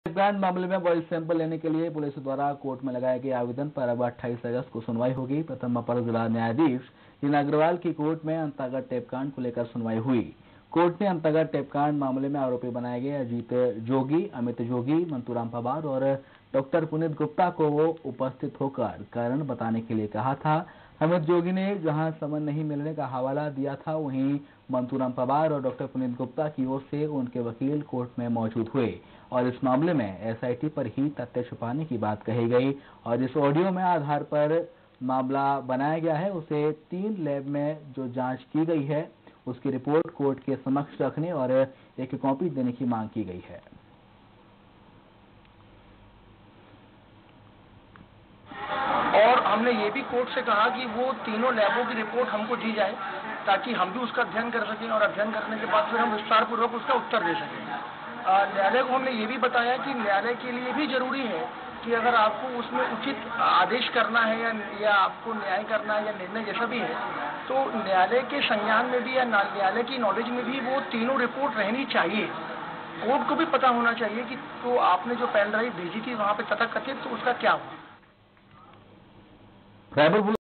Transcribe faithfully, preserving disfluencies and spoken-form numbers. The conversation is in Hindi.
ब्रांड मामले में बॉडी सैंपल लेने के लिए पुलिस द्वारा कोर्ट में लगाए गए आवेदन पर अब अट्ठाईस अगस्त को सुनवाई होगी। प्रथम अपर जिला न्यायाधीश रीना अग्रवाल की कोर्ट में अंतर्गत टेपकांड को लेकर सुनवाई हुई। कोर्ट ने अंतर्गत टेपकांड मामले में आरोपी बनाए गए अजीत जोगी, अमित जोगी, मंतूराम पवार और डॉक्टर पुनीत गुप्ता को वो उपस्थित होकर कारण बताने के लिए कहा था। अमित जोगी ने जहां समन नहीं मिलने का हवाला दिया था, वहीं मंतूराम पवार और डॉक्टर पुनीत गुप्ता की ओर से उनके वकील कोर्ट में मौजूद हुए और इस मामले में एसआईटी पर ही तथ्य छुपाने की बात कही गई और इस ऑडियो में आधार पर मामला बनाया गया है, उसे तीन लैब में जो जांच की गई है उसकी रिपोर्ट कोर्ट के समक्ष रखने और एक कॉपी देने की मांग की गई है। और हमने ये भी कोर्ट से कहा कि वो तीनों लैबों की रिपोर्ट हमको दी जाए ताकि हम भी उसका अध्ययन कर सकें और अध्ययन करने के बाद फिर हम विस्तार पूर्वक उसका उत्तर दे सकें। न्यायालय को हमने ये भी बताया कि न्यायालय के लिए भी जरूरी है कि अगर आपको उसमें उचित आदेश करना है या, या आपको न्याय करना है या निर्णय जैसा भी है, तो न्यायालय के संज्ञान में भी या न्यायालय की नॉलेज में भी वो तीनों रिपोर्ट रहनी चाहिए। कोर्ट को भी पता होना चाहिए कि तो आपने जो पेन ड्राइव भेजी थी वहाँ पे तथाकथित तो उसका क्या हुआ।